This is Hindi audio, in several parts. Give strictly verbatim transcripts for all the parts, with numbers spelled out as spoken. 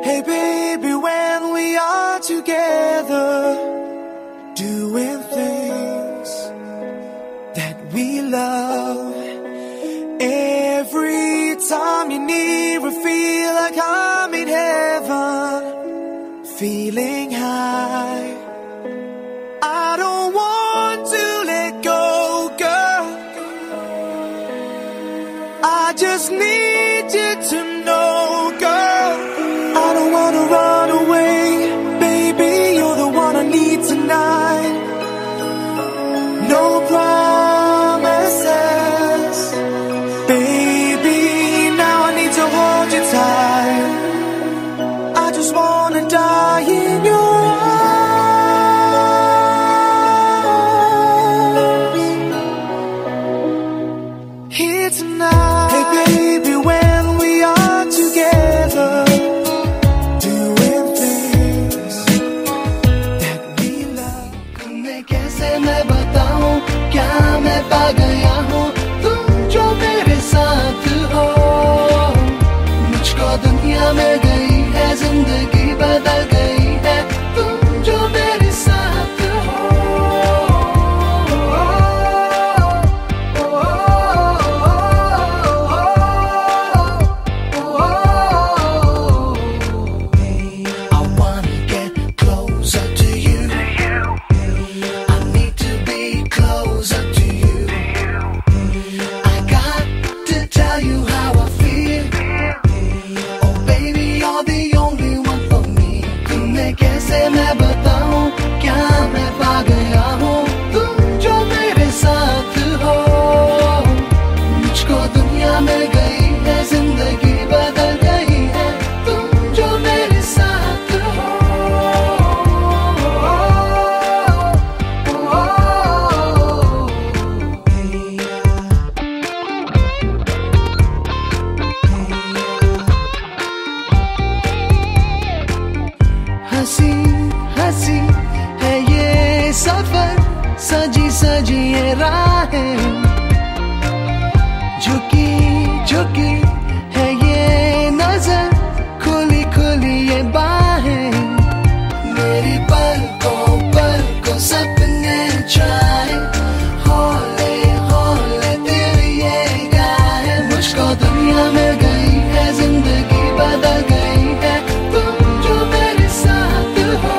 Hey baby, when we are together, doing things that we love, every time you're near, I feel like I'm in heaven, feeling high. I don't want to let go, girl. I just need you to know, girl. I don't wanna run away, baby, you're the one I need tonight. No promises, baby, now I need to hold you tight. I just wanna die in your arms here tonight. Hey baby, when we are together, मैं बताऊं क्या मैं पा गया हूँ तुम जो मेरे साथ हो। मुझको दुनिया में गई है, जिंदगी बदल गई है, तुम जो मेरे साथ हो। I wanna get closer to you. Closer to you. I got to tell you how I feel. Oh baby, you're the only one for me. तुम्हें कैसे मैं बताऊं क्या मैं पा गया हूँ तुम जो मेरे साथ हो। मुझको दुनिया मिल गई है, जिंदगी बदल गई है, तुम जो मेरे साथ हो। हंसी हंसी है ये सफर, सजी सजी ये राहें, झुकी झुकी है ये नजर, खुली खुली ये बाहें। मेरी पलकों पर को सपने छाए, हौले हौले दिल ये गाए। मुझको दुनिया मिल गई है, जिंदगी बदल गई है, तुम जो मेरे साथ हो।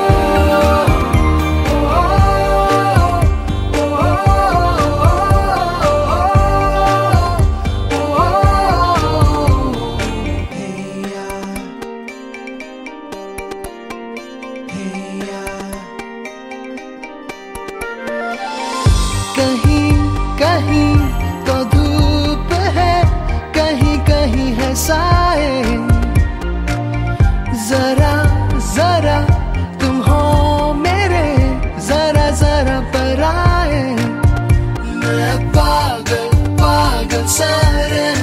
कहीं कहीं तो धूप है, कहीं कहीं है साए। जरा जरा तुम हो मेरे, जरा जरा पर आए। मैं पागल पागल सा